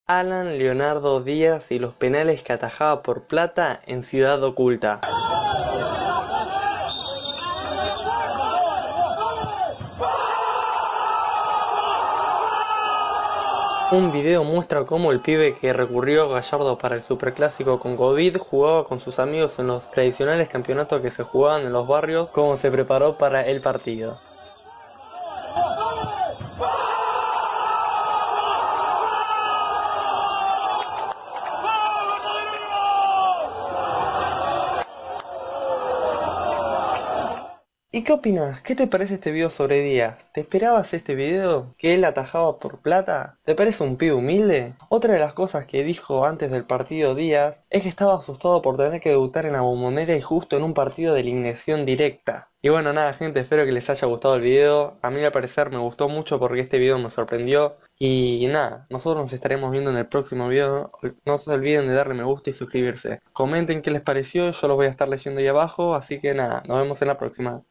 Alan Leonardo Díaz y los penales que atajaba por Plata en Ciudad Oculta. Un video muestra cómo el pibe que recurrió a Gallardo para el superclásico con COVID jugaba con sus amigos en los tradicionales campeonatos que se jugaban en los barrios, cómo se preparó para el partido. ¿Y qué opinas? ¿Qué te parece este video sobre Díaz? ¿Te esperabas este video? ¿Que él atajaba por Plata? ¿Te parece un pibe humilde? Otra de las cosas que dijo antes del partido Díaz es que estaba asustado por tener que debutar en la Bombonera y justo en un partido de eliminación directa. Y bueno, nada gente, espero que les haya gustado el video. A mí al parecer me gustó mucho porque este video me sorprendió. Y nada, nosotros nos estaremos viendo en el próximo video. No se olviden de darle me gusta y suscribirse. Comenten qué les pareció, yo los voy a estar leyendo ahí abajo. Así que nada, nos vemos en la próxima.